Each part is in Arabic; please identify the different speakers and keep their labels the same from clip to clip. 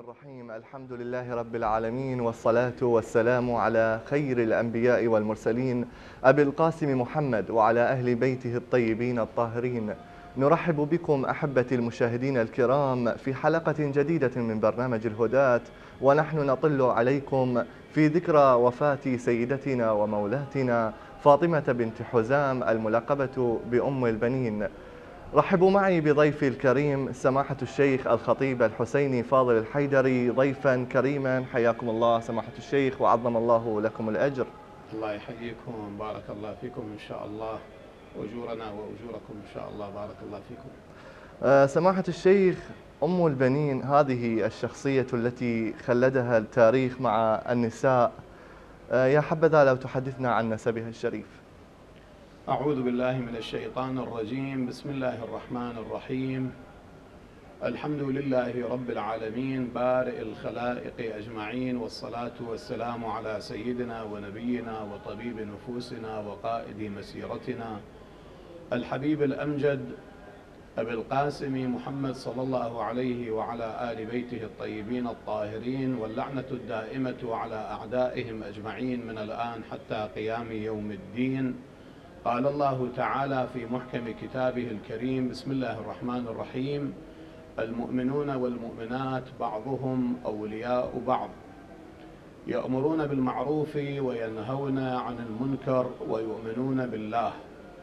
Speaker 1: الرحيم. الحمد لله رب العالمين، والصلاة والسلام على خير الأنبياء والمرسلين أبي القاسم محمد وعلى أهل بيته الطيبين الطاهرين. نرحب بكم أحبتي المشاهدين الكرام في حلقة جديدة من برنامج الهداة، ونحن نطل عليكم في ذكرى وفاة سيدتنا ومولاتنا فاطمة بنت حزام الملقبة بأم البنين. رحبوا معي بضيفي الكريم سماحة الشيخ الخطيب الحسيني فاضل الحيدري، ضيفا كريما. حياكم الله سماحة الشيخ وعظم الله لكم الأجر.
Speaker 2: الله يحييكم، بارك الله فيكم إن شاء الله، أجورنا وأجوركم إن شاء الله، بارك الله فيكم.
Speaker 1: سماحة الشيخ، أم البنين هذه الشخصية التي خلدها التاريخ مع النساء، يا حبذا لو تحدثنا عن نسبها الشريف.
Speaker 2: أعوذ بالله من الشيطان الرجيم، بسم الله الرحمن الرحيم. الحمد لله رب العالمين بارئ الخلائق أجمعين، والصلاة والسلام على سيدنا ونبينا وطبيب نفوسنا وقائد مسيرتنا الحبيب الأمجد أبي القاسم محمد صلى الله عليه وعلى آل بيته الطيبين الطاهرين، واللعنة الدائمة على أعدائهم أجمعين من الآن حتى قيام يوم الدين. قال الله تعالى في محكم كتابه الكريم: بسم الله الرحمن الرحيم: المؤمنون والمؤمنات بعضهم أولياء بعض، يأمرون بالمعروف وينهون عن المنكر ويؤمنون بالله.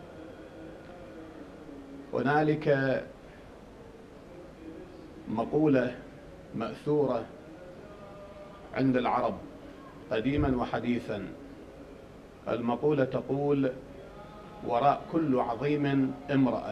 Speaker 2: هنالك مقولة مأثورة عند العرب قديما وحديثا، المقولة تقول: وراء كل عظيم امرأة.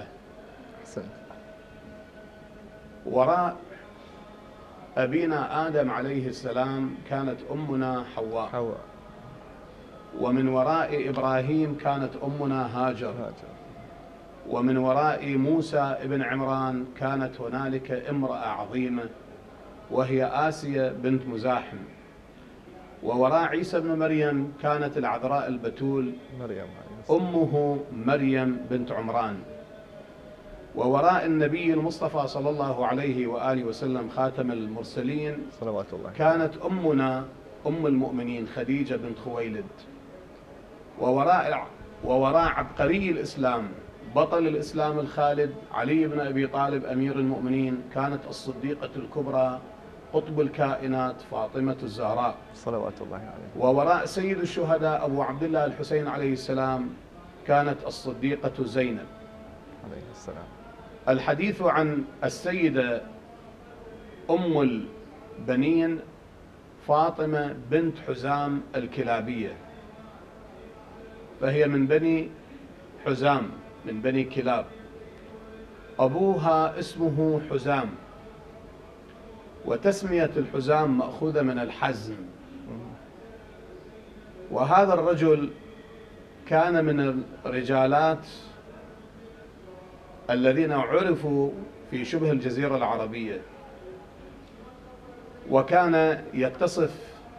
Speaker 2: وراء أبينا آدم عليه السلام كانت أمنا حواء، ومن وراء إبراهيم كانت أمنا هاجر، ومن وراء موسى ابن عمران كانت هنالك امرأة عظيمة وهي آسيا بنت مزاحم، ووراء عيسى بن مريم كانت العذراء البتول أمه مريم بنت عمران، ووراء النبي المصطفى صلى الله عليه وآله وسلم خاتم المرسلين
Speaker 1: صلوات الله
Speaker 2: كانت أمنا أم المؤمنين خديجة بنت خويلد، ووراء عبقري الإسلام بطل الإسلام الخالد علي بن أبي طالب أمير المؤمنين كانت الصديقة الكبرى قطب الكائنات فاطمة الزهراء
Speaker 1: صلوات الله عليه.
Speaker 2: ووراء سيد الشهداء أبو عبد الله الحسين عليه السلام كانت الصديقة زينب
Speaker 1: عليه السلام.
Speaker 2: الحديث عن السيدة أم البنين فاطمة بنت حزام الكلابية، فهي من بني حزام من بني كلاب، أبوها اسمه حزام، وتسمية الحزام مأخوذة من الحزم. وهذا الرجل كان من الرجالات الذين عرفوا في شبه الجزيرة العربية، وكان يتصف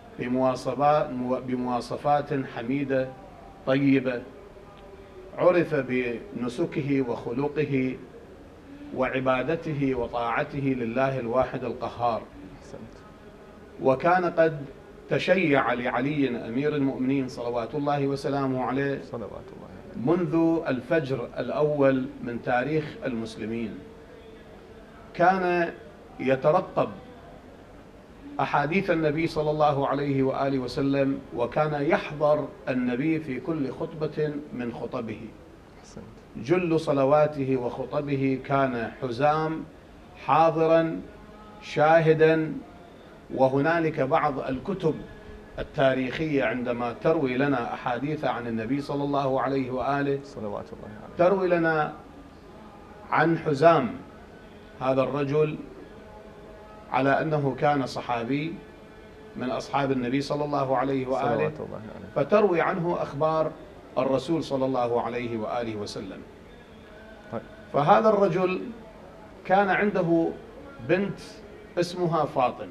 Speaker 2: بمواصفات حميدة طيبة، عرف بنسكه وخلقه وعبادته وطاعته لله الواحد القهار، وكان قد تشيع لعلي أمير المؤمنين صلوات الله وسلامه عليه منذ الفجر الأول من تاريخ المسلمين. كان يترقب أحاديث النبي صلى الله عليه وآله وسلم، وكان يحضر النبي في كل خطبة من خطبه. جل صلواته وخطبه كان حزام حاضرا شاهدا. وهنالك بعض الكتب التاريخية عندما تروي لنا أحاديث عن النبي صلى الله عليه وآله
Speaker 1: صلوات الله عليه
Speaker 2: تروي لنا عن حزام هذا الرجل على أنه كان صحابي من أصحاب النبي صلى الله عليه وآله، فتروي عنه أخبار الرسول صلى الله عليه وآله وسلم. فهذا الرجل كان عنده بنت اسمها فاطمة،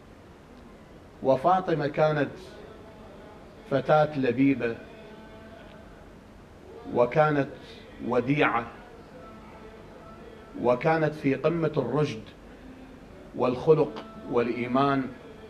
Speaker 2: وفاطمة كانت فتاة لبيبة، وكانت وديعة، وكانت في قمة الرشد والخلق والإيمان،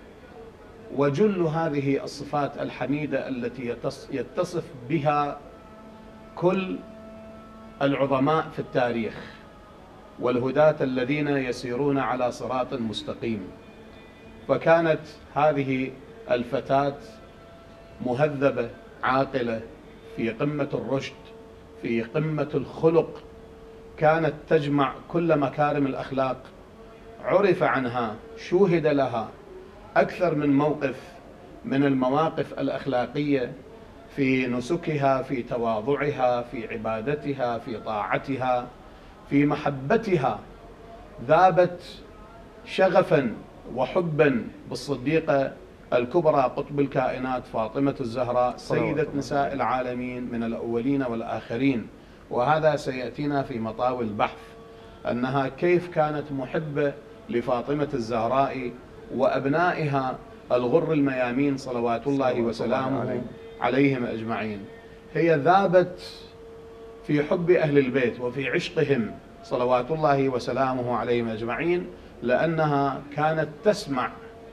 Speaker 2: وجل هذه الصفات الحميدة التي يتصف بها كل العظماء في التاريخ والهداة الذين يسيرون على صراط مستقيم. فكانت هذه الفتاة مهذبة عاقلة في قمة الرشد، في قمة الخلق، كانت تجمع كل مكارم الأخلاق، عرف عنها، شوهد لها أكثر من موقف من المواقف الأخلاقية في نسكها، في تواضعها، في عبادتها، في طاعتها، في محبتها. ذابت شغفا وحبا بالصديقة الكبرى قطب الكائنات فاطمة الزهراء سيدة نساء العالمين من الأولين والآخرين. وهذا سيأتينا في مطاوي البحث، أنها كيف كانت محبة لفاطمة الزهراء وأبنائها الغر الميامين صلوات الله وسلامه عليهم أجمعين. هي ذابت في حب أهل البيت وفي عشقهم صلوات الله وسلامه عليهم أجمعين، لأنها كانت تسمع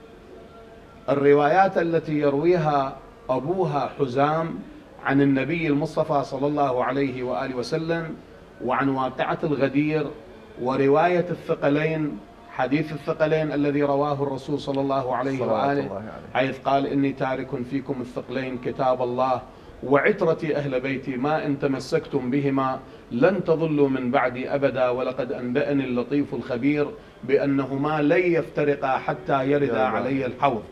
Speaker 2: الروايات التي يرويها أبوها حزام عن النبي المصطفى صلى الله عليه وآله وسلم، وعن واقعة الغدير، ورواية الثقلين، حديث الثقلين الذي رواه الرسول صلى الله عليه وآله، حيث قال: إني تارك فيكم الثقلين كتاب الله وعترتي أهل بيتي، ما إن تمسكتم بهما لن تضلوا من بعدي أبدا، ولقد أنبأني اللطيف الخبير بأنهما لن يفترقا حتى يردا علي الحوض.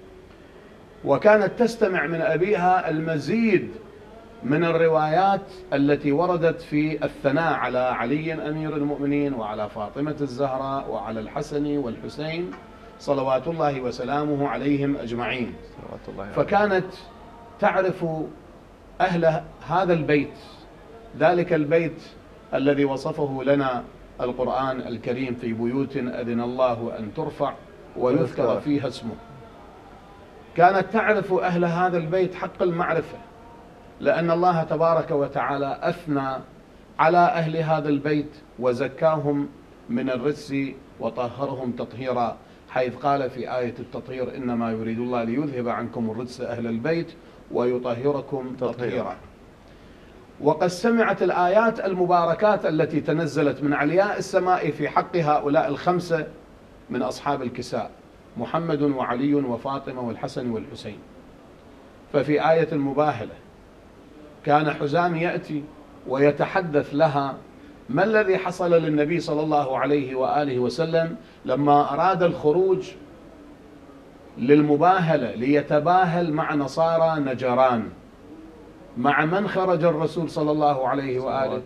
Speaker 2: وكانت تستمع من أبيها المزيد من الروايات التي وردت في الثناء على علي أمير المؤمنين وعلى فاطمة الزهراء وعلى الحسن والحسين صلوات الله وسلامه عليهم أجمعين. فكانت تعرف أهل هذا البيت، ذلك البيت الذي وصفه لنا القرآن الكريم: في بيوت أذن الله أن ترفع ويذكر فيها اسمه. كانت تعرف أهل هذا البيت حق المعرفة، لأن الله تبارك وتعالى أثنى على أهل هذا البيت وزكاهم من الرجس وطهرهم تطهيرا، حيث قال في آية التطهير: إنما يريد الله ليذهب عنكم الرجس أهل البيت ويطهركم تطهيرا. وقد سمعت الآيات المباركات التي تنزلت من علياء السماء في حق هؤلاء الخمسة من أصحاب الكساء: محمد وعلي وفاطمة والحسن والحسين. ففي آية المباهلة كان حزام يأتي ويتحدث لها ما الذي حصل للنبي صلى الله عليه وآله وسلم لما أراد الخروج للمباهلة ليتباهل مع نصارى نجران. مع من خرج الرسول صلى الله عليه وآله؟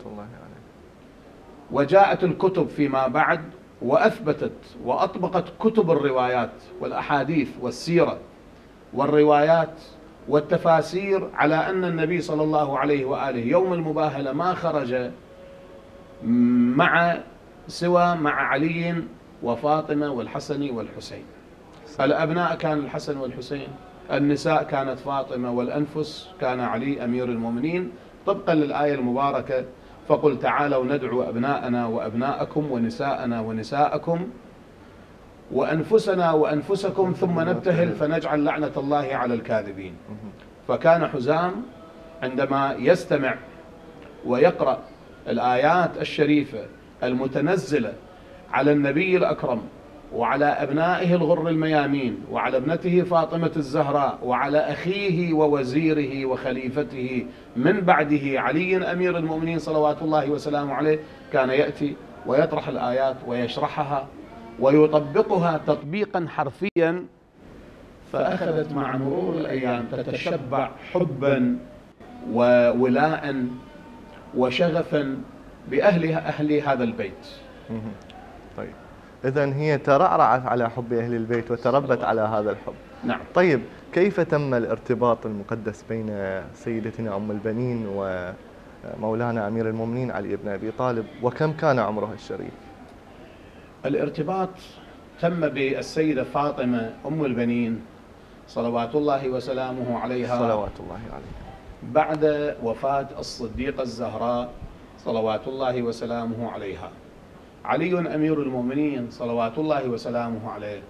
Speaker 2: وجاءت الكتب فيما بعد وأثبتت وأطبقت كتب الروايات والأحاديث والسيرة والروايات والتفاسير على أن النبي صلى الله عليه وآله يوم المباهلة ما خرج سوى مع علي وفاطمة والحسن والحسين. الأبناء كان الحسن والحسين، النساء كانت فاطمة، والأنفس كان علي أمير المؤمنين، طبقا للآية المباركة: فقل تعالوا ندعو أبناءنا وأبناءكم ونساءنا ونساءكم وأنفسنا وأنفسكم ثم نبتهل فنجعل لعنة الله على الكاذبين. فكان حزام عندما يستمع ويقرأ الآيات الشريفة المتنزلة على النبي الأكرم وعلى أبنائه الغر الميامين وعلى ابنته فاطمة الزهراء وعلى أخيه ووزيره وخليفته من بعده علي أمير المؤمنين صلوات الله وسلامه عليه، كان يأتي ويطرح الآيات ويشرحها ويطبقها تطبيقا حرفيا. فأخذت مع مرور الأيام تتشبع حبا وولاء وشغفا أهل هذا البيت.
Speaker 1: طيب، إذن هي ترعرعت على حب أهل البيت وتربت على هذا الحب.
Speaker 2: نعم.
Speaker 1: طيب، كيف تم الارتباط المقدس بين سيدتنا أم البنين ومولانا أمير المؤمنين علي بن أبي طالب، وكم كان عمره الشريف؟
Speaker 2: الارتباط تم بالسيدة فاطمة أم البنين صلوات الله وسلامه عليها،
Speaker 1: صلوات الله عليها،
Speaker 2: بعد وفاة الصديقة الزهراء صلوات الله وسلامه عليها. علي أمير المؤمنين صلوات الله وسلامه عليه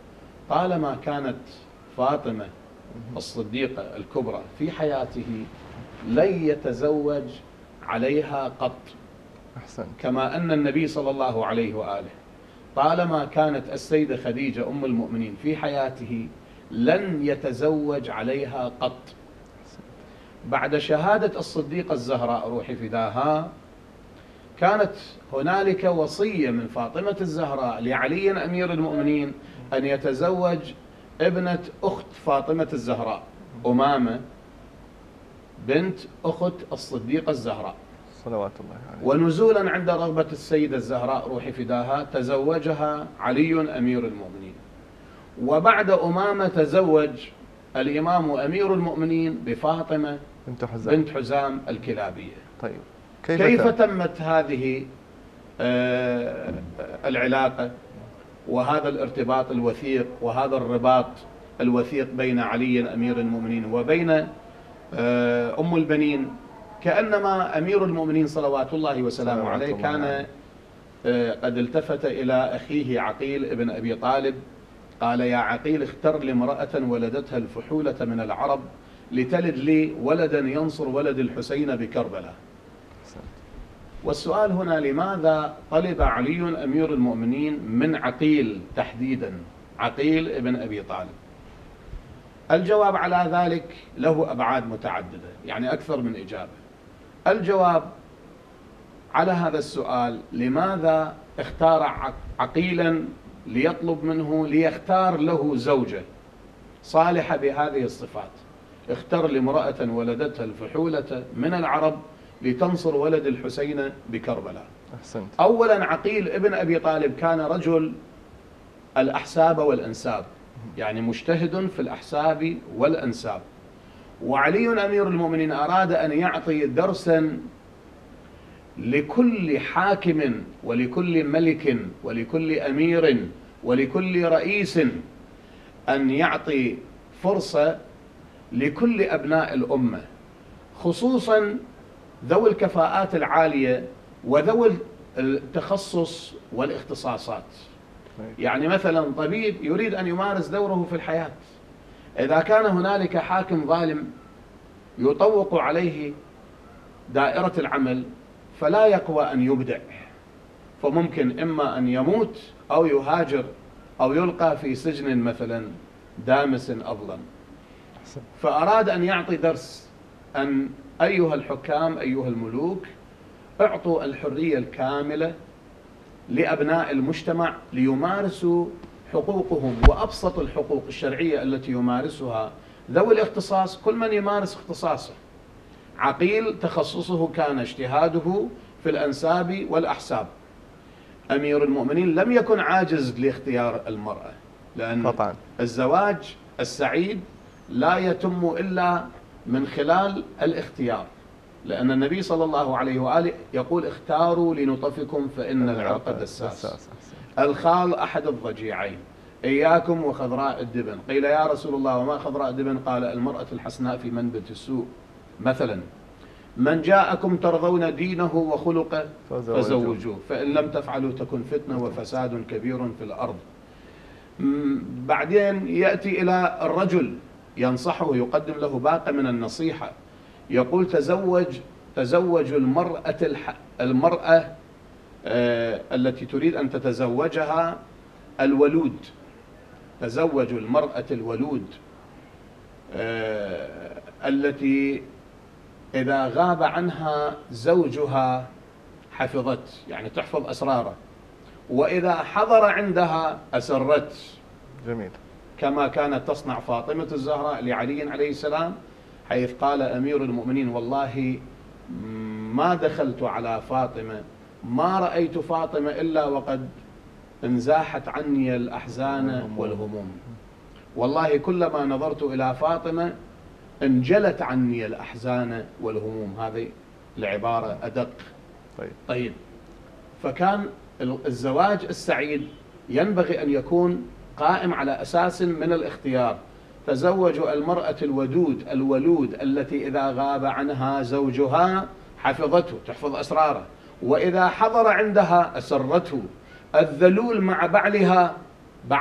Speaker 2: طالما كانت فاطمة الصديقة الكبرى في حياته لن يتزوج عليها قط.
Speaker 1: أحسنت.
Speaker 2: كما أن النبي صلى الله عليه وآله طالما كانت السيدة خديجة أم المؤمنين في حياته لن يتزوج عليها قط. بعد شهادة الصديقة الزهراء روح فداها كانت هنالك وصية من فاطمة الزهراء لعلي أمير المؤمنين أن يتزوج ابنة أخت فاطمة الزهراء أمامة بنت أخت الصديقة الزهراء
Speaker 1: صلوات الله عليه.
Speaker 2: ونزولا عند رغبة السيدة الزهراء روح فداها تزوجها علي أمير المؤمنين. وبعد أمامة تزوج الإمام أمير المؤمنين بفاطمة بنت حزام الكلابية.
Speaker 1: طيب
Speaker 2: كيف تمت هذه العلاقة وهذا الارتباط الوثيق وهذا الرباط الوثيق بين علي أمير المؤمنين وبين أم البنين؟ كأنما أمير المؤمنين صلوات الله وسلامه عليه كان قد التفت إلى أخيه عقيل ابن أبي طالب قال: يا عقيل، اختر لي امرأة ولدتها الفحولة من العرب لتلد لي ولدا ينصر ولد الحسين بكربلاء. والسؤال هنا: لماذا طلب علي أمير المؤمنين من عقيل تحديدا، عقيل ابن أبي طالب؟ الجواب على ذلك له أبعاد متعددة، يعني أكثر من إجابة. الجواب على هذا السؤال: لماذا اختار عقيلا ليطلب منه ليختار له زوجة صالحة بهذه الصفات؟ اختر لامرأة ولدتها الفحولة من العرب لتنصر ولد الحسين بكربلاء.
Speaker 1: أحسنت.
Speaker 2: أولا، عقيل ابن أبي طالب كان رجل الأحساب والأنساب، يعني مجتهد في الأحساب والأنساب. وعلي أمير المؤمنين أراد أن يعطي درسا لكل حاكم ولكل ملك ولكل أمير ولكل رئيس، أن يعطي فرصة لكل أبناء الأمة، خصوصا ذوي الكفاءات العالية وذوي التخصص والاختصاصات. يعني مثلا طبيب يريد أن يمارس دوره في الحياة، إذا كان هنالك حاكم ظالم يطوق عليه دائرة العمل فلا يقوى أن يبدع، فممكن إما أن يموت أو يهاجر أو يلقى في سجن مثلا دامس أظلم. فأراد أن يعطي درس أن أيها الحكام أيها الملوك اعطوا الحرية الكاملة لأبناء المجتمع ليمارسوا حقوقهم، وأبسط الحقوق الشرعية التي يمارسها ذوي الاختصاص كل من يمارس اختصاصه. عقيل تخصصه كان اجتهاده في الأنساب والأحساب. أمير المؤمنين لم يكن عاجز لاختيار المرأة، لأن قطعاً الزواج السعيد لا يتم إلا من خلال الاختيار، لأن النبي صلى الله عليه وآله يقول: اختاروا لنطفكم فإن العرق دساس. الخال أحد الضجيعين، إياكم وخضراء الدبن. قيل: يا رسول الله وما خضراء الدبن؟ قال: المرأة الحسناء في منبت السوء. مثلا: من جاءكم ترضون دينه وخلقه فزوجوه، فإن لم تفعلوا تكن فتنة وفساد كبير في الأرض. بعدين يأتي إلى الرجل ينصحه، يقدم له باقة من النصيحة، يقول: تزوج المرأة التي تريد أن تتزوجها الولود، تزوج المرأة الولود التي إذا غاب عنها زوجها حفظت، يعني تحفظ أسراره، وإذا حضر عندها أسرت.
Speaker 1: جميل. كما
Speaker 2: كانت تصنع فاطمة الزهراء لعلي عليه السلام، حيث قال أمير المؤمنين: والله ما دخلت على فاطمة، ما رأيت فاطمة إلا وقد انزاحت عني الأحزان والهموم، والله كلما نظرت إلى فاطمة انجلت عني الأحزان والهموم. هذه العبارة أدق. طيب، فكان الزواج السعيد ينبغي أن يكون قائم على أساس من الاختيار. تزوجوا المرأة الولود التي إذا غاب عنها زوجها حفظته، تحفظ أسراره، وإذا حضر عندها أسرته. الذلول مع بعلها بعد،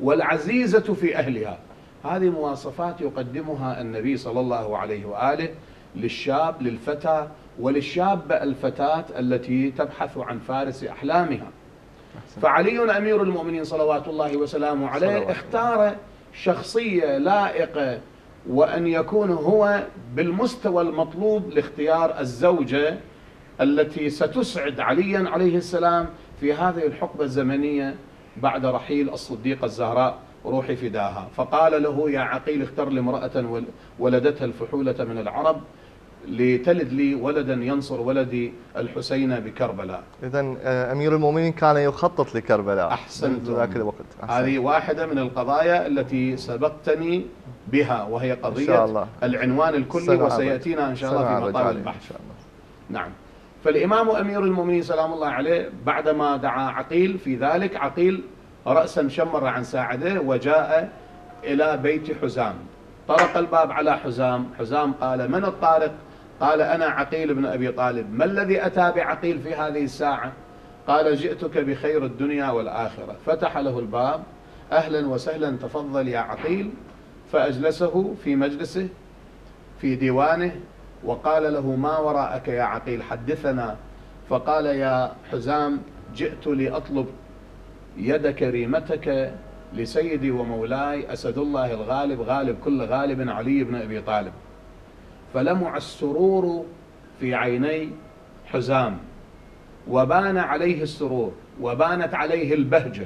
Speaker 2: والعزيزة في أهلها. هذه مواصفات يقدمها النبي صلى الله عليه وآله للشاب، للفتى، وللشابة الفتاة التي تبحث عن فارس أحلامها. فعلي أمير المؤمنين صلوات الله وسلامه عليه اختار شخصية لائقة، وأن يكون هو بالمستوى المطلوب لاختيار الزوجة التي ستسعد عليا عليه السلام في هذه الحقبة الزمنية بعد رحيل الصديقة الزهراء روحي فداها. فقال له: يا عقيل اختر لي امرأة ولدتها الفحولة من العرب لتلد لي ولدا ينصر ولدي الحسين بكربلاء.
Speaker 1: إذن أمير المؤمنين كان يخطط لكربلاء.
Speaker 2: أحسنت.
Speaker 1: ذاك الوقت.
Speaker 2: هذه واحدة من القضايا التي سبقتني بها، وهي قضية العنوان الكلي، وسيأتينا إن شاء الله في مطال البحث. نعم. فالإمام أمير المؤمنين سلام الله عليه بعدما دعا عقيل في ذلك، عقيل رأسا شمر عن ساعده وجاء إلى بيت حزام. طرق الباب على حزام. حزام قال: من الطارق؟ قال: أنا عقيل بن أبي طالب. ما الذي أتى بعقيل في هذه الساعة؟ قال: جئتك بخير الدنيا والآخرة. فتح له الباب: أهلا وسهلا، تفضل يا عقيل. فأجلسه في مجلسه في ديوانه وقال له: ما وراءك يا عقيل؟ حدثنا. فقال: يا حزام، جئت لأطلب يد كريمتك لسيدي ومولاي أسد الله الغالب، غالب كل غالب، علي بن أبي طالب. فلمع السرور في عيني حزام، وبان عليه السرور، وبانت عليه البهجة،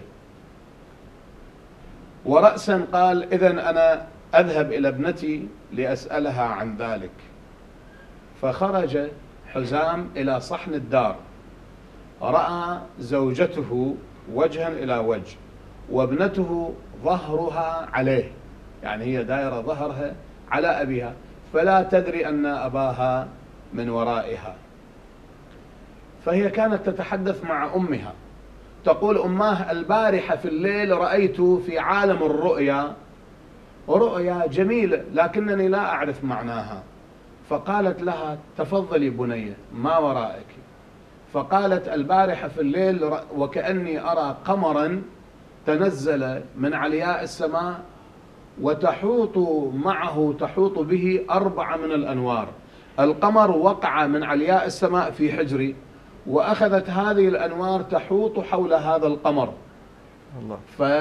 Speaker 2: ورأسا قال: إذن أنا أذهب إلى ابنتي لأسألها عن ذلك. فخرج حزام إلى صحن الدار، رأى زوجته وجها إلى وجه، وابنته ظهرها عليه، يعني هي دائرة ظهرها على أبيها، فلا تدري أن أباها من ورائها. فهي كانت تتحدث مع أمها تقول: أماه، البارحة في الليل رأيت في عالم الرؤيا رؤيا جميلة لكنني لا أعرف معناها. فقالت لها: تفضلي بنية، ما ورائك؟ فقالت: البارحة في الليل وكأني أرى قمرا تنزل من علياء السماء، وتحوط معه، تحوط به 4 من الأنوار. القمر وقع من علياء السماء في حجري، وأخذت هذه الأنوار تحوط حول هذا القمر. الله.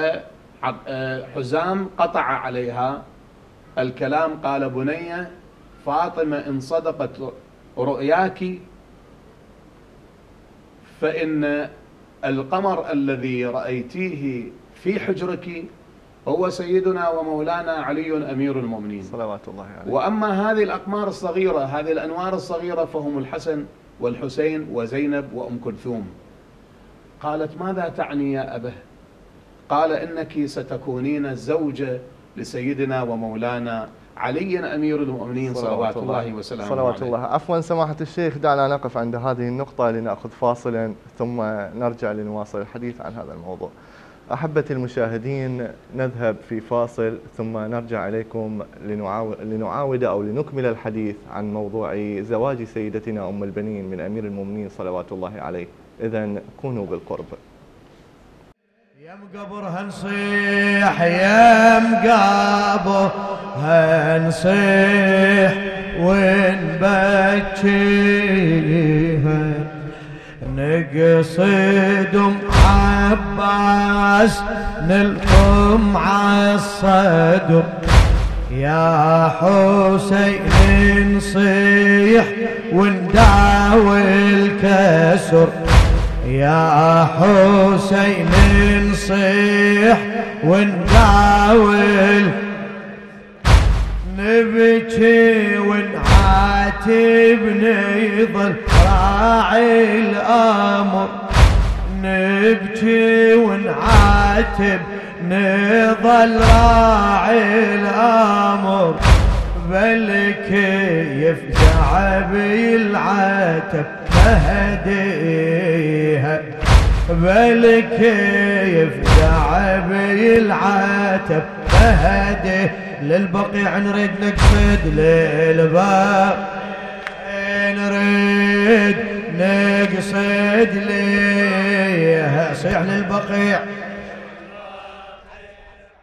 Speaker 2: فحزام قطع عليها الكلام، قال: بنية فاطمة، إن صدقت رؤياك فإن القمر الذي رأيتيه في حجرك هو سيدنا ومولانا علي أمير المؤمنين
Speaker 1: صلوات الله عليه.
Speaker 2: وأما هذه الأقمار الصغيرة، هذه الأنوار الصغيرة، فهم الحسن والحسين وزينب وأم كلثوم. قالت: ماذا تعني يا أبه؟ قال: إنك ستكونين زوجة لسيدنا ومولانا علي أمير المؤمنين صلوات الله وسلامه
Speaker 1: صلوات الله. عفوا سماحة الشيخ، دعنا نقف عند هذه النقطة لنأخذ فاصلا ثم نرجع لنواصل الحديث عن هذا الموضوع. أحبتي المشاهدين، نذهب في فاصل ثم نرجع إليكم لنعاود أو لنكمل الحديث عن موضوع زواج سيدتنا أم البنين من أمير المؤمنين صلوات الله عليه. إذن كونوا بالقرب.
Speaker 3: يا مقبر هنصيح، يا مقابر هنصيح ونبكيها، نقصد ام عباس نلقم عالصدر، يا حسين نصيح ونداوي الكسر، يا حسين نصيح ونداول، نبكي ونعاتب نظل راعي الأمر، نبكي ونعاتب نظل راعي الأمر، بالكيف شعبي العتب تهديها، بالكيف شعبي العتب تهدي، للبقيع نريد نقصد للباب، نريد نقصد ليها، صيح للبقيع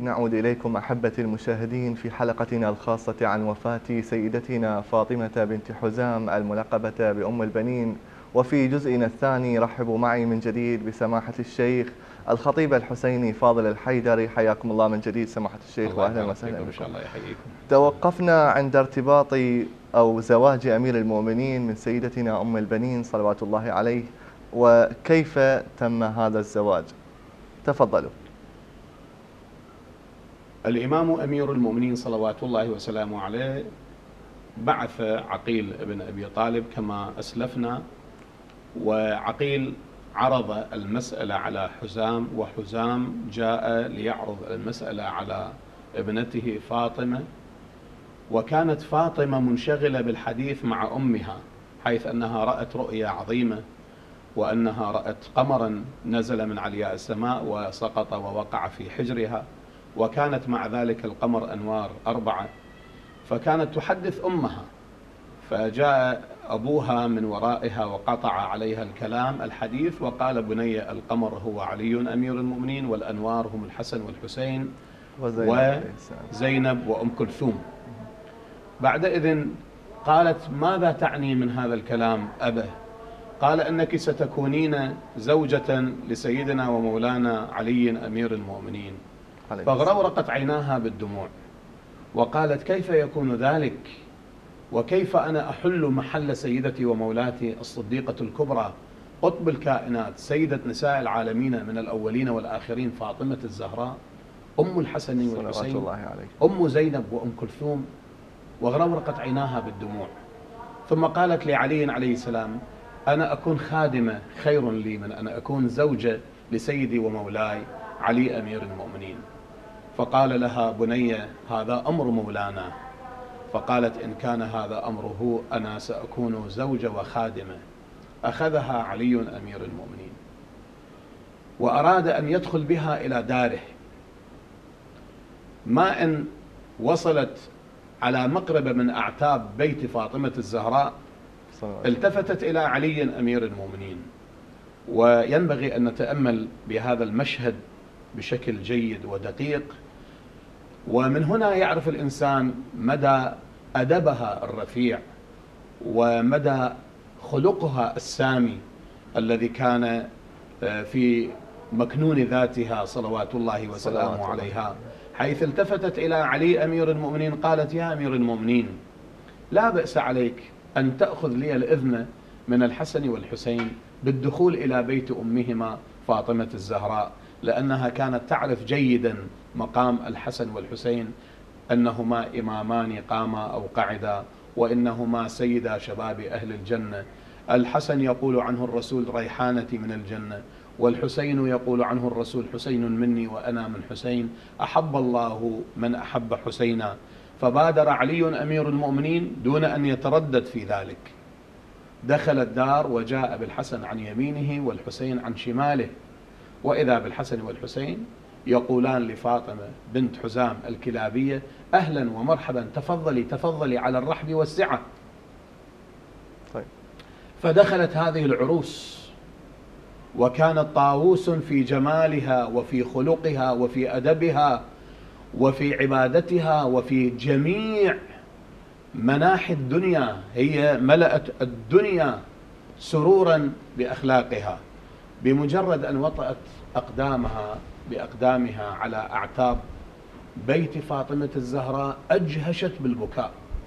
Speaker 1: نعود إليكم أحبتي المشاهدين في حلقتنا الخاصة عن وفاة سيدتنا فاطمة بنت حزام الملقبة بأم البنين. وفي جزئنا الثاني رحبوا معي من جديد بسماحة الشيخ الخطيب الحسيني فاضل الحيدري. حياكم الله من جديد سماحة الشيخ وأهلا وسهلا بكم.
Speaker 2: إن شاء الله يحييكم.
Speaker 1: توقفنا عند ارتباط أو زواج أمير المؤمنين من سيدتنا أم البنين صلوات الله عليه، وكيف تم هذا الزواج؟ تفضلوا.
Speaker 2: الإمام أمير المؤمنين صلوات الله وسلامه عليه بعث عقيل بن أبي طالب كما أسلفنا، وعقيل عرض المسألة على حزام، وحزام جاء ليعرض المسألة على ابنته فاطمة. وكانت فاطمة منشغلة بالحديث مع أمها، حيث أنها رأت رؤيا عظيمة، وأنها رأت قمرا نزل من علياء السماء وسقط ووقع في حجرها، وكانت مع ذلك القمر أنوار 4، فكانت تحدث أمها. فجاء أبوها من ورائها وقطع عليها الكلام الحديث وقال: بني، القمر هو علي أمير المؤمنين، والأنوار هم الحسن والحسين وزينب وأم كلثوم. بعدئذ قالت: ماذا تعني من هذا الكلام أبا؟ قال: أنك ستكونين زوجة لسيدنا ومولانا علي أمير المؤمنين. فاغرورقت عيناها بالدموع وقالت: كيف يكون ذلك؟ وكيف أنا أحل محل سيدتي ومولاتي الصديقة الكبرى قطب الكائنات سيدة نساء العالمين من الأولين والآخرين فاطمة الزهراء أم الحسن والحسين أم زينب وأم كلثوم؟ واغرورقت عيناها بالدموع. ثم قالت لعلي عليه السلام: أنا أكون خادمة خير لي من أن أكون زوجة لسيدي ومولاي علي أمير المؤمنين. فقال لها: بني، هذا أمر مولانا. فقالت: إن كان هذا أمره أنا سأكون زوجة وخادمة. أخذها علي أمير المؤمنين وأراد أن يدخل بها إلى داره. ما إن وصلت على مقربة من أعتاب بيت فاطمة الزهراء التفتت إلى علي أمير المؤمنين. وينبغي أن نتأمل بهذا المشهد بشكل جيد ودقيق، ومن هنا يعرف الإنسان مدى أدبها الرفيع ومدى خلقها السامي الذي كان في مكنون ذاتها صلوات الله وسلامه عليها، حيث التفتت إلى علي أمير المؤمنين قالت: يا أمير المؤمنين، لا بأس عليك أن تأخذ لي الإذن من الحسن والحسين بالدخول إلى بيت أمهما فاطمة الزهراء، لأنها كانت تعرف جيدا مقام الحسن والحسين، أنهما إمامان قاما أو قعدا، وإنهما سيدا شباب أهل الجنة. الحسن يقول عنه الرسول: ريحانتي من الجنة، والحسين يقول عنه الرسول: حسين مني وأنا من حسين، أحب الله من أحب حسينا. فبادر علي أمير المؤمنين دون أن يتردد في ذلك، دخل الدار وجاء بالحسن عن يمينه والحسين عن شماله، وإذا بالحسن والحسين يقولان لفاطمة بنت حزام الكلابية: أهلا ومرحبا، تفضلي تفضلي على الرحب والسعة.
Speaker 1: طيب.
Speaker 2: فدخلت هذه العروس وكانت طاووس في جمالها وفي خلقها وفي أدبها وفي عبادتها وفي جميع مناحي الدنيا، هي ملأت الدنيا سرورا بأخلاقها. بمجرد أن وطأت أقدامها بأقدامها على أعتاب بيت فاطمة الزهراء أجهشت بالبكاء.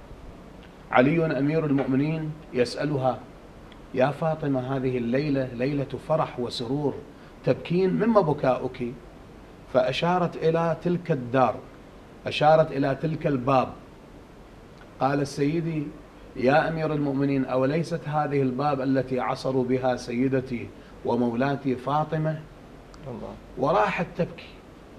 Speaker 2: علي أمير المؤمنين يسألها: يا فاطمة، هذه الليلة ليلة فرح وسرور، تبكين، مما بكاؤك؟ فأشارت إلى تلك الدار، أشارت إلى تلك الباب. قال: سيدي يا أمير المؤمنين، أوليست هذه الباب التي عصروا بها سيدتي ومولاتي فاطمة؟ وراحت تبكي.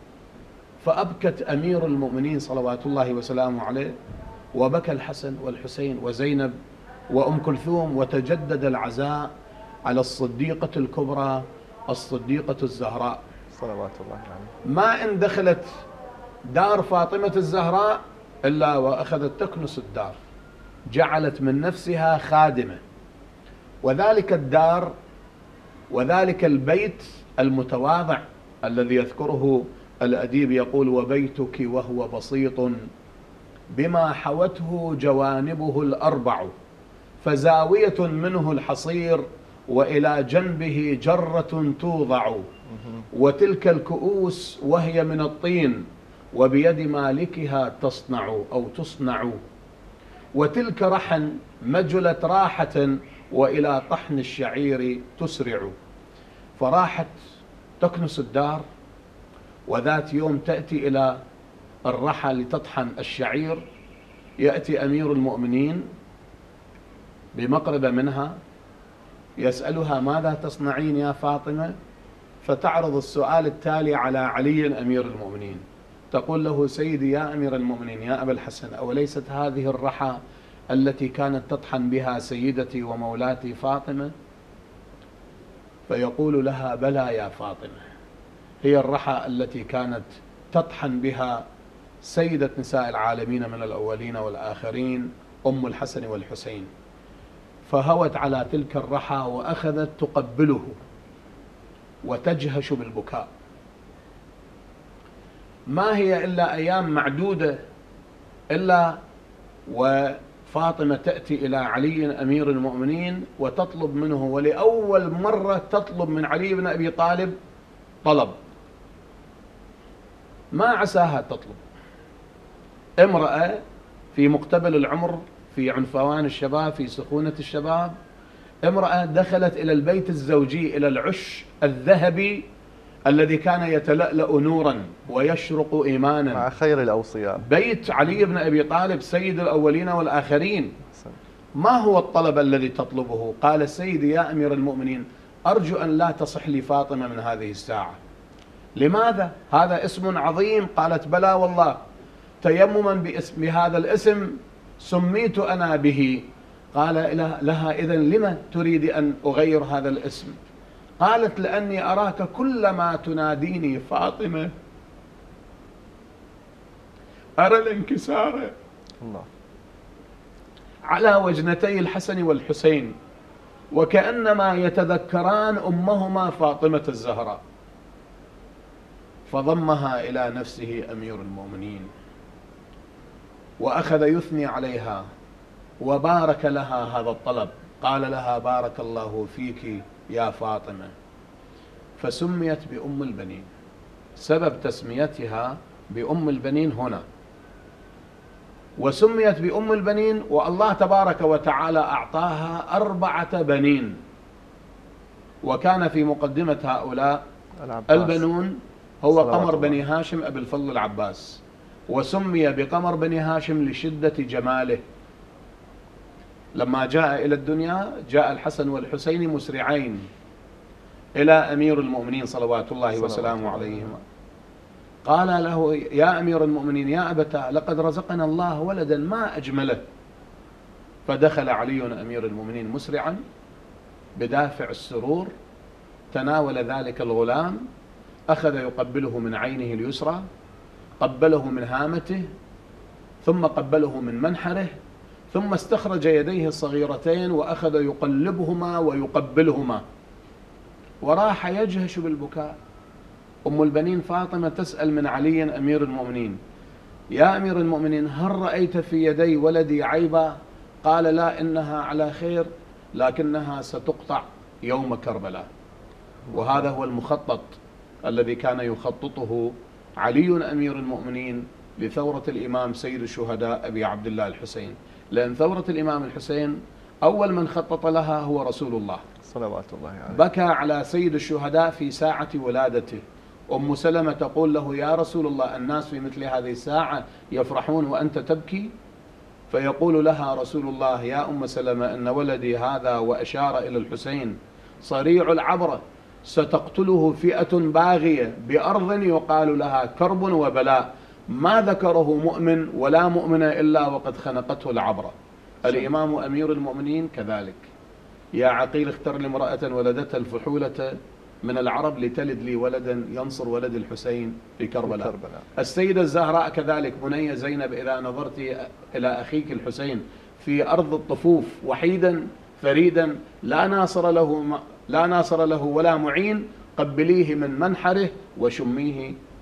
Speaker 2: فأبكت أمير المؤمنين صلوات الله وسلامه عليه، وبكى الحسن والحسين وزينب وأم كلثوم، وتجدد العزاء على الصديقة الكبرى الصديقة الزهراء
Speaker 1: صلوات الله عليه.
Speaker 2: ما إن دخلت دار فاطمة الزهراء إلا وأخذت تكنس الدار، جعلت من نفسها خادمة. وذلك الدار وذلك البيت المتواضع الذي يذكره الأديب يقول: وبيتك وهو بسيط بما حوته جوانبه الأربع، فزاوية منه الحصير وإلى جنبه جرة توضع، وتلك الكؤوس وهي من الطين وبيد مالكها تصنع أو تصنع، وتلك رحا مجلت راحة وإلى طحن الشعير تسرع. فراحت تكنس الدار، وذات يوم تأتي إلى الرحى لتطحن الشعير، يأتي أمير المؤمنين بمقربة منها يسألها: ماذا تصنعين يا فاطمة؟ فتعرض السؤال التالي على علي أمير المؤمنين، تقول له: سيدي يا أمير المؤمنين يا أبا الحسن، أوليست هذه الرحى التي كانت تطحن بها سيدتي ومولاتي فاطمة؟ فيقول لها: بلى يا فاطمة، هي الرحى التي كانت تطحن بها سيدة نساء العالمين من الأولين والآخرين أم الحسن والحسين. فهوت على تلك الرحى وأخذت تقبله وتجهش بالبكاء. ما هي إلا أيام معدودة إلا وفاطمة تأتي إلى علي أمير المؤمنين وتطلب منه، ولأول مرة تطلب من علي بن أبي طالب طلب ما عساها تطلب. امرأة في مقتبل العمر، في عنفوان الشباب، في سخونة الشباب، امرأة دخلت إلى البيت الزوجي، إلى العش الذهبي الذي كان يتلألأ نورا ويشرق إيمانا،
Speaker 1: مع خير الأوصياء،
Speaker 2: بيت علي بن أبي طالب سيد الأولين والآخرين. ما هو الطلب الذي تطلبه؟ قال: سيدي يا أمير المؤمنين، أرجو أن لا تصح لي فاطمة من هذه الساعة. لماذا؟ هذا اسم عظيم. قالت: بلى والله، تيمما بهذا الاسم سميت أنا به. قال لها: إذن لما تريد أن أغير هذا الاسم؟ قالت: لأني أراك كلما تناديني فاطمة أرى الانكسار
Speaker 1: الله
Speaker 2: على وجنتي الحسن والحسين، وكأنما يتذكران أمهما فاطمة الزهراء. فضمها إلى نفسه أمير المؤمنين وأخذ يثني عليها وبارك لها هذا الطلب. قال لها: بارك الله فيك يا فاطمة. فسميت بأم البنين. سبب تسميتها بأم البنين هنا، وسميت بأم البنين والله تبارك وتعالى أعطاها 4 بنين، وكان في مقدمة هؤلاء البنون هو قمر بني هاشم أبي الفضل العباس، وسمي بقمر بني هاشم لشدة جماله. لما جاء إلى الدنيا جاء الحسن والحسين مسرعين إلى أمير المؤمنين صلوات الله وسلامه عليهما. قال له: يا أمير المؤمنين يا أبتاه، لقد رزقنا الله ولدا ما أجمله. فدخل علي أمير المؤمنين مسرعا بدافع السرور، تناول ذلك الغلام، أخذ يقبله من عينه اليسرى، قبله من هامته، ثم قبله من منحره، ثم استخرج يديه الصغيرتين وأخذ يقلبهما ويقبلهما، وراح يجهش بالبكاء. أم البنين فاطمة تسأل من علي أمير المؤمنين: يا أمير المؤمنين، هل رأيت في يدي ولدي عيبا؟ قال: لا، إنها على خير، لكنها ستقطع يوم كربلاء. وهذا هو المخطط الذي كان يخططه علي أمير المؤمنين لثورة الإمام سيد الشهداء أبي عبد الله الحسين، لأن ثورة الإمام الحسين أول من خطط لها هو رسول الله
Speaker 1: صلوات الله عليه.
Speaker 2: بكى على سيد الشهداء في ساعة ولادته. أم سلمة تقول له: يا رسول الله، الناس في مثل هذه الساعة يفرحون وأنت تبكي؟ فيقول لها رسول الله: يا أم سلمة، إن ولدي هذا، وأشار إلى الحسين، صريع العبرة، ستقتله فئة باغية بأرض يقال لها كرب وبلاء، ما ذكره مؤمن ولا مؤمن إلا وقد خنقته العبرة. الإمام أمير المؤمنين كذلك: يا عقيل، اختر لي امرأة ولدتها الفحولة من العرب لتلد لي ولدا ينصر ولد الحسين في كربلاء. السيدة الزهراء كذلك: بني زينب، إذا نظرت إلى أخيك الحسين في أرض الطفوف وحيدا فريدا لا ناصر له ولا معين، قبليه من منحره وشميه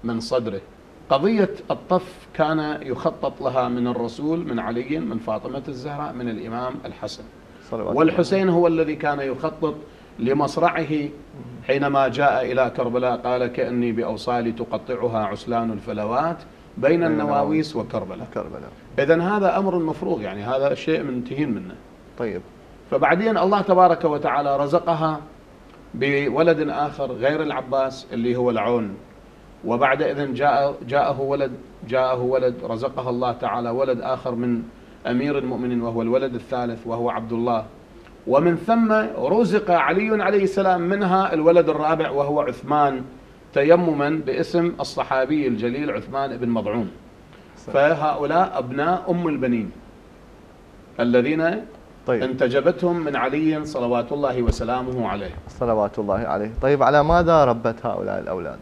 Speaker 2: من صدره. قضية الطف كان يخطط لها من الرسول، من علي، من فاطمة الزهراء، من الإمام الحسن. والحسين هو الذي كان يخطط لمصرعه حينما جاء إلى كربلاء، قال كأني بأوصالي تقطعها عسلان الفلوات بين النواويس وكربلاء. إذن هذا أمر مفروغ، يعني هذا شيء منتهين منه.
Speaker 1: طيب.
Speaker 2: فبعدين الله تبارك وتعالى رزقها بولد آخر غير العباس اللي هو العون، وبعد إذن جاءه ولد رزقها الله تعالى ولد آخر من أمير المؤمنين وهو الولد الثالث وهو عبد الله، ومن ثم رزق علي عليه السلام منها الولد الرابع وهو عثمان، تيمما باسم الصحابي الجليل عثمان بن مضعون. فهؤلاء أبناء أم البنين الذين انتجبتهم من علي صلوات الله وسلامه عليه.
Speaker 1: صلوات الله عليه. طيب، على ماذا ربت هؤلاء الأولاد؟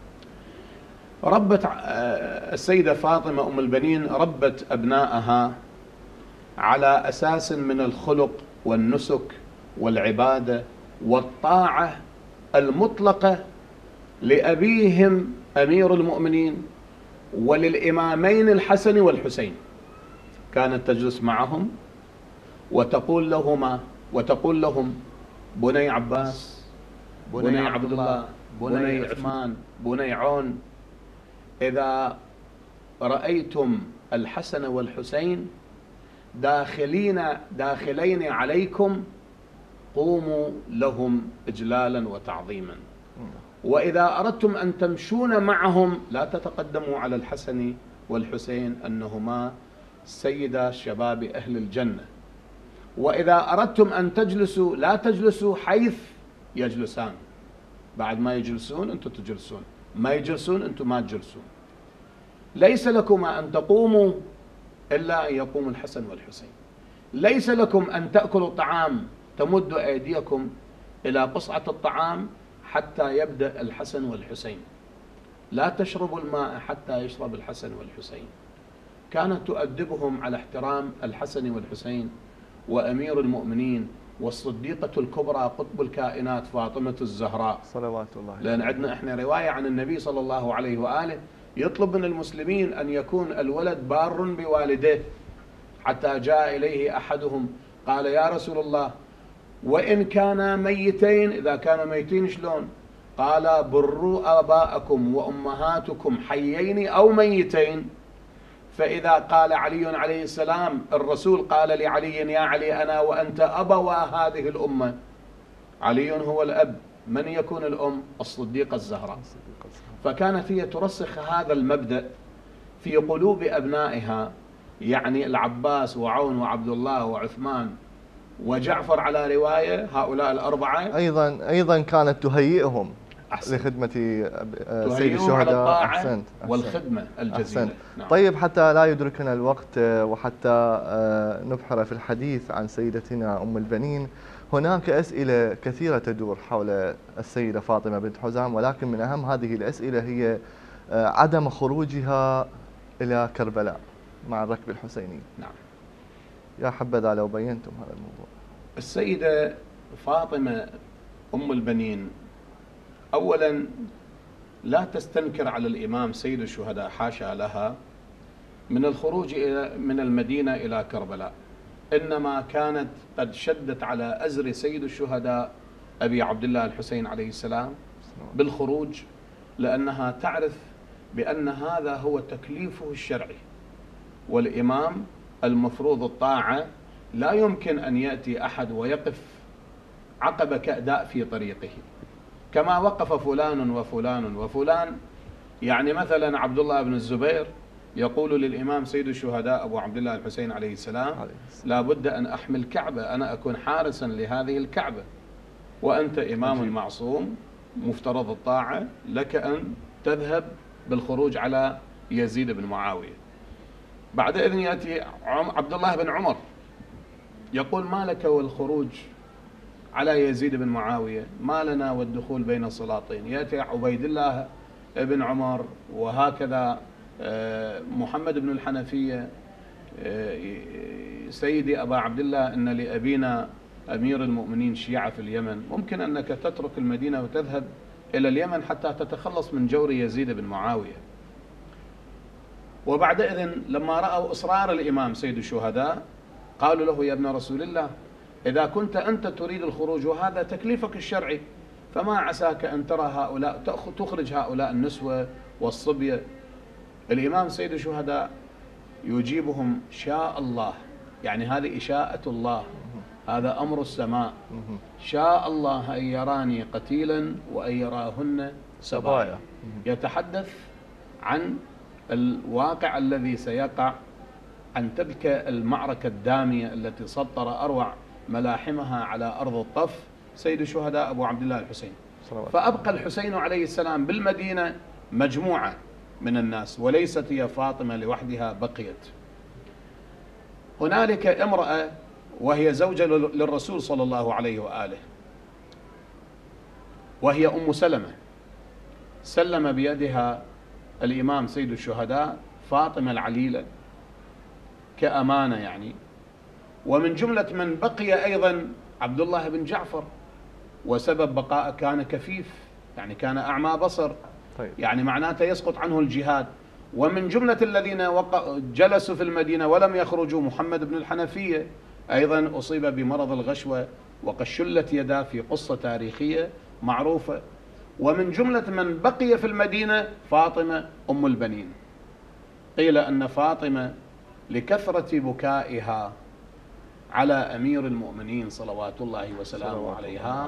Speaker 2: ربت السيدة فاطمة أم البنين ربت أبنائها على أساس من الخلق والنسك والعبادة والطاعة المطلقة لأبيهم أمير المؤمنين وللإمامين الحسن والحسين. كانت تجلس معهم وتقول لهم بني عباس، بني عبد الله، بني عثمان، بني عون، إذا رأيتم الحسن والحسين داخلين عليكم قوموا لهم إجلالا وتعظيما، وإذا أردتم أن تمشون معهم لا تتقدموا على الحسن والحسين أنهما سيدا شباب أهل الجنة، وإذا أردتم أن تجلسوا لا تجلسوا حيث يجلسان، بعد ما يجلسون أنتم تجلسون، ما يجلسون أنتم ما تجلسون، ليس لكما أن تقوموا إلا أن يقوم الحسن والحسين، ليس لكم أن تأكلوا الطعام تمدوا أيديكم إلى قصعة الطعام حتى يبدأ الحسن والحسين، لا تشربوا الماء حتى يشرب الحسن والحسين. كانت تؤدبهم على احترام الحسن والحسين وأمير المؤمنين والصديقة الكبرى قطب الكائنات فاطمة الزهراء
Speaker 1: صلوات الله.
Speaker 2: لأن عندنا احنا رواية عن النبي صلى الله عليه وآله يطلب من المسلمين أن يكون الولد بار بوالديه، حتى جاء إليه أحدهم قال يا رسول الله وإن كانا ميتين، إذا كانوا ميتين شلون؟ قال بروا آباءكم وأمهاتكم حيين أو ميتين. فإذا قال علي عليه السلام الرسول قال لعلي يا علي أنا وأنت أبوا هذه الأمة، علي هو الأب، من يكون الأم؟ الصديقة الزهراء. فكانت هي ترسخ هذا المبدأ في قلوب أبنائها، يعني العباس وعون وعبد الله وعثمان وجعفر على رواية، هؤلاء الأربعة
Speaker 1: أيضا كانت تهيئهم لخدمة سيد الشهداء.
Speaker 2: أحسنت. والخدمة الجزيلة.
Speaker 1: نعم. طيب، حتى لا يدركنا الوقت وحتى نبحر في الحديث عن سيدتنا أم البنين، هناك أسئلة كثيرة تدور حول السيدة فاطمة بنت حزام، ولكن من أهم هذه الأسئلة هي عدم خروجها إلى كربلاء مع الركب الحسيني.
Speaker 2: نعم.
Speaker 1: يا حبذا لو بينتم هذا الموضوع.
Speaker 2: السيدة فاطمة أم البنين أولا لا تستنكر على الإمام سيد الشهداء، حاشا لها، من الخروج من المدينة إلى كربلاء، إنما كانت قد شدت على أزر سيد الشهداء أبي عبد الله الحسين عليه السلام بالخروج، لأنها تعرف بأن هذا هو تكليفه الشرعي، والإمام المفروض الطاعة، لا يمكن أن يأتي أحد ويقف عقب كأداء في طريقه، كما وقف فلان وفلان وفلان. يعني مثلا عبد الله بن الزبير يقول للإمام سيد الشهداء أبو عبد الله الحسين عليه السلام لا بد أن أحمي الكعبة، أنا أكون حارسا لهذه الكعبة، وأنت إمام معصوم مفترض الطاعة، لك أن تذهب بالخروج على يزيد بن معاوية. بعد إذن يأتي عبد الله بن عمر يقول ما لك والخروج على يزيد بن معاوية، ما لنا والدخول بين السلاطين. يأتي عبيد الله بن عمر، وهكذا محمد بن الحنفية، سيدي أبا عبد الله إن لأبينا أمير المؤمنين شيعة في اليمن، ممكن أنك تترك المدينة وتذهب إلى اليمن حتى تتخلص من جور يزيد بن معاوية. وبعدئذ لما رأوا إصرار الإمام سيد الشهداء قالوا له: يا ابن رسول الله، إذا كنت أنت تريد الخروج وهذا تكليفك الشرعي، فما عساك أن ترى هؤلاء تخرج هؤلاء النسوة والصبية. الإمام سيد الشهداء يجيبهم: شاء الله، يعني هذه إشاءة الله، هذا أمر السماء، شاء الله أن يراني قتيلا وأن يراهن سبايا. يتحدث عن الواقع الذي سيقع، عن تلك المعركة الدامية التي سطر أروع ملاحمها على أرض الطف سيد الشهداء أبو عبد الله الحسين. فأبقى الحسين عليه السلام بالمدينة مجموعة من الناس، وليست هي فاطمة لوحدها بقيت. هنالك امرأة وهي زوجة للرسول صلى الله عليه وآله، وهي أم سلمة، سلم بيدها الإمام سيد الشهداء فاطمة العليلة كأمانة يعني. ومن جملة من بقي أيضا عبد الله بن جعفر، وسبب بقاء كان كفيف، يعني كان أعمى بصر، يعني معناته يسقط عنه الجهاد. ومن جملة الذين جلسوا في المدينة ولم يخرجوا محمد بن الحنفية، أيضا أصيب بمرض الغشوة وقد شلت يداه في قصة تاريخية معروفة. ومن جملة من بقي في المدينة فاطمة أم البنين. قيل أن فاطمة لكثرة بكائها على أمير المؤمنين صلوات الله وسلامه عليها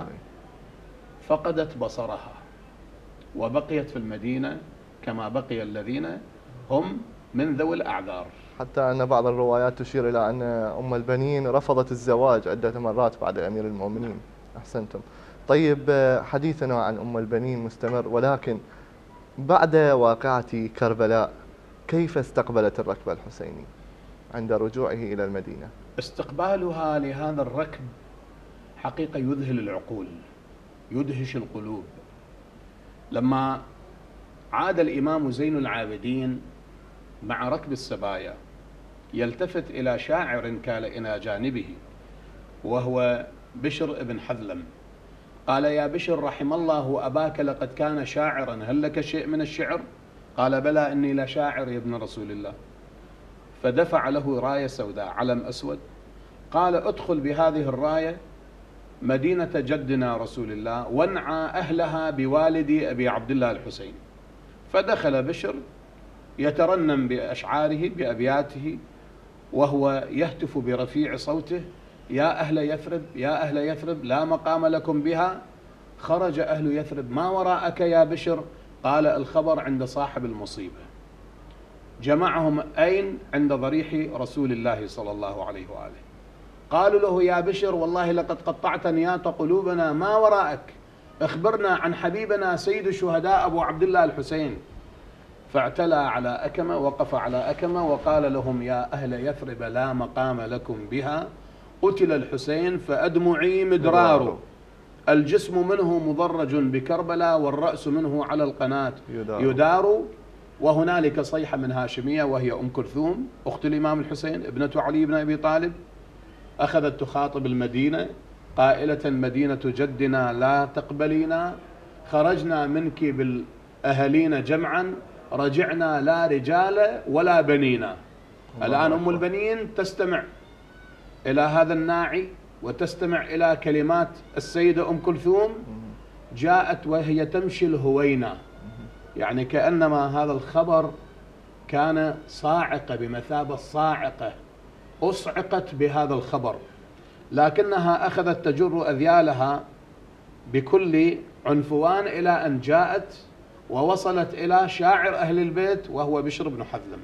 Speaker 2: فقدت بصرها، وبقيت في المدينة كما بقي الذين هم من ذوي الأعذار.
Speaker 1: حتى أن بعض الروايات تشير إلى أن أم البنين رفضت الزواج عدة مرات بعد أمير المؤمنين. أحسنتم. طيب، حديثنا عن أم البنين مستمر، ولكن بعد واقعة كربلاء كيف استقبلت الركب الحسيني عند رجوعه إلى المدينة؟
Speaker 2: استقبالها لهذا الركب حقيقة يذهل العقول، يدهش القلوب. لما عاد الإمام زين العابدين مع ركب السبايا يلتفت إلى شاعر كان إلى جانبه وهو بشر بن حذلم، قال: يا بشر، رحم الله أباك، لقد كان شاعرا، هل لك شيء من الشعر؟ قال: بلى، إني لشاعر يا ابن رسول الله. فدفع له راية سوداء، علم أسود، قال: ادخل بهذه الراية مدينة جدنا رسول الله وانعى أهلها بوالدي أبي عبد الله الحسين. فدخل بشر يترنم بأشعاره بأبياته وهو يهتف برفيع صوته: يا أهل يثرب، يا أهل يثرب، لا مقام لكم بها. خرج أهل يثرب: ما وراءك يا بشر؟ قال: الخبر عند صاحب المصيبة. جمعهم أين؟ عند ضريح رسول الله صلى الله عليه وآله. قالوا له: يا بشر، والله لقد قطعت نياط قلوبنا، ما وراءك؟ اخبرنا عن حبيبنا سيد الشهداء أبو عبد الله الحسين. فاعتلى على أكمة، وقف على أكمة وقال لهم: يا أهل يثرب، لا مقام لكم بها، قتل الحسين فأدمعي مدرار، الجسم منه مضرج بكربلاء والرأس منه على القناة يدار. وهنالك صيحة من هاشمية وهي أم كلثوم أخت الإمام الحسين ابنة علي بن أبي طالب، أخذت تخاطب المدينة قائلة: مدينة جدنا لا تقبلينا، خرجنا منك بالأهلين جمعا، رجعنا لا رجال ولا بنينا. الآن أم البنين تستمع إلى هذا الناعي وتستمع إلى كلمات السيدة أم كلثوم، جاءت وهي تمشي الهوينة، يعني كأنما هذا الخبر كان صاعقة بمثابة صاعقة، أصعقت بهذا الخبر، لكنها أخذت تجر أذيالها بكل عنفوان إلى أن جاءت ووصلت إلى شاعر أهل البيت وهو بشر بن حذلم.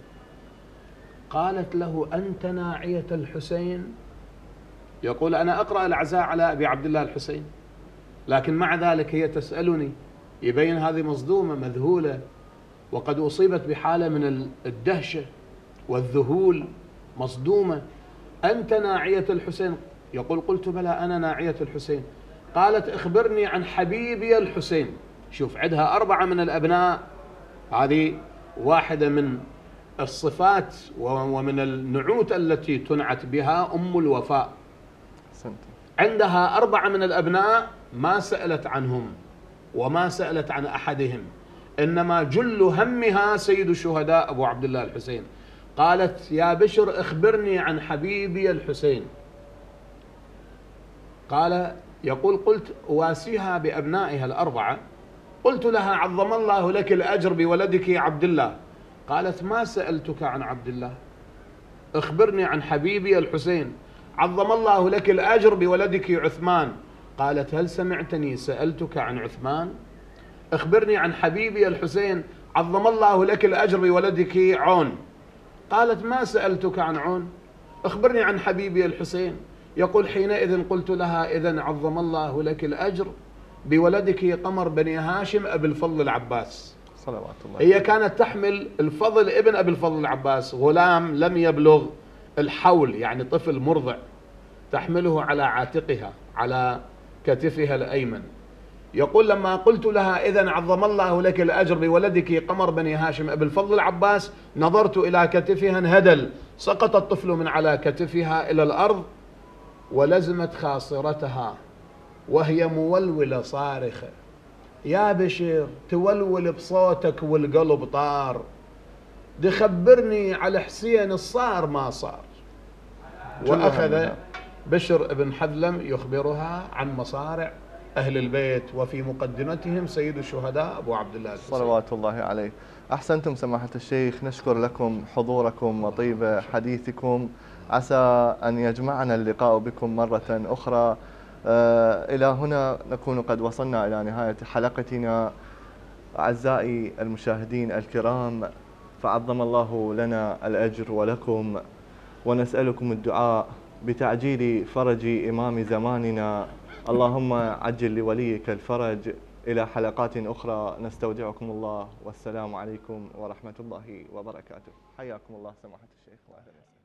Speaker 2: قالت له: أنت ناعية الحسين؟ يقول: أنا أقرأ العزاء على أبي عبد الله الحسين، لكن مع ذلك هي تسألني، يبين هذه مصدومة مذهولة وقد أصيبت بحالة من الدهشة والذهول، مصدومة. أنت ناعية الحسين؟ يقول: قلت: بلى، أنا ناعية الحسين. قالت: اخبرني عن حبيبي الحسين. شوف، عندها 4 من الأبناء، هذه واحدة من الصفات ومن النعوت التي تنعت بها أم الوفاء. عندها 4 من الأبناء ما سألت عنهم، وما سألت عن أحدهم، إنما جل همها سيد الشهداء أبو عبد الله الحسين. قالت: يا بشر أخبرني عن حبيبي الحسين. قال يقول: قلت أواسيها بأبنائها الأربعة، قلت لها: عظم الله لك الأجر بولدك عبد الله. قالت: ما سألتك عن عبد الله، أخبرني عن حبيبي الحسين. عظم الله لك الأجر بولدك عثمان. قالت: هل سمعتني سألتك عن عثمان؟ أخبرني عن حبيبي الحسين. عظم الله لك الأجر بولدك عون. قالت: ما سألتك عن عون، أخبرني عن حبيبي الحسين. يقول: حينئذ قلت لها: إذن عظم الله لك الأجر بولدك قمر بني هاشم أبي الفضل العباس.
Speaker 1: صلوات الله.
Speaker 2: هي كانت تحمل الفضل ابن أبي الفضل العباس، غلام لم يبلغ الحول، يعني طفل مرضع، تحمله على عاتقها على كتفها الأيمن. يقول: لما قلت لها: إذن عظم الله لك الأجر بولدك قمر بني هاشم أبي الفضل العباس، نظرت إلى كتفها انهدل، سقط الطفل من على كتفها إلى الأرض، ولزمت خاصرتها وهي مولولة صارخة: يا بشير، تولول بصوتك والقلب طار، دي خبرني على حسين الصار ما صار. وأخذ بشر بن حذلم يخبرها عن مصارع أهل البيت، وفي مقدمتهم سيد الشهداء أبو عبد الله الحسين
Speaker 1: صلوات الله عليه. أحسنتم سماحة الشيخ، نشكر لكم حضوركم وطيب حديثكم، عسى أن يجمعنا اللقاء بكم مرة أخرى. إلى هنا نكون قد وصلنا إلى نهاية حلقتنا. أعزائي المشاهدين الكرام، فعظم الله لنا الأجر ولكم، ونسألكم الدعاء بتعجيل فرج إمام زماننا. اللهم عجل لوليك الفرج. إلى حلقات أخرى نستودعكم الله، والسلام عليكم ورحمة الله وبركاته. حياكم الله سماحة الشيخ.